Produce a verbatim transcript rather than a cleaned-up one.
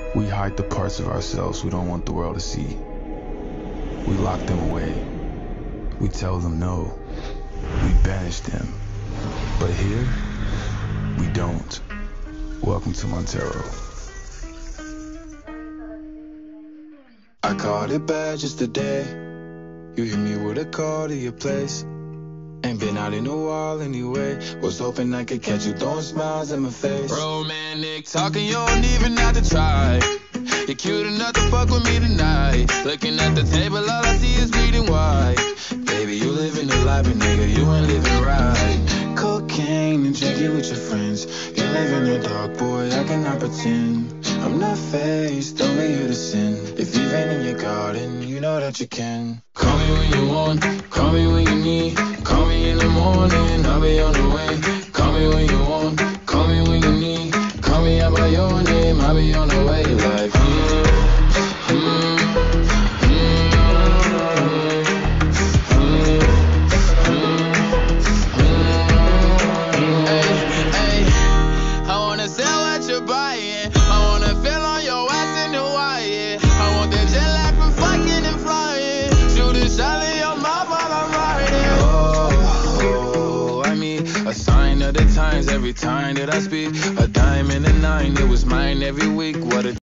We hide the parts of ourselves we don't want the world to see. We lock them away. We tell them no. We banish them. But here, we don't. Welcome to Montero. I caught it bad just today. You hit me with a call to your place. Ain't been out in a while anyway. Was hoping I could catch you throwing smiles in my face. Romantic talking, you don't even have to try. You're cute enough to fuck with me tonight. Looking at the table, all I see is bleeding white. Baby, you living the life, but nigga, you ain't living right. Cocaine and drinking with your friends. You live in the dark, boy, I cannot pretend. I'm not faced, don't be here to sin. If you've been in your garden, you know that you can. Call me when you want, call me when you need. Call me in the morning, I'll be on the way. Call me when you want, call me when you need. Call me out by your name, I'll be on the way. Like, mm, mm, mm, mm, mm. Hey, hey, I wanna sell what you're buying. I wanna feel on your ass in Hawaii. I want that jet lag from fucking and flying. Shoot a shot in your mouth while I'm riding. Oh, I mean, a sign of the times every time that I speak. A dime and a nine, it was mine every week. What a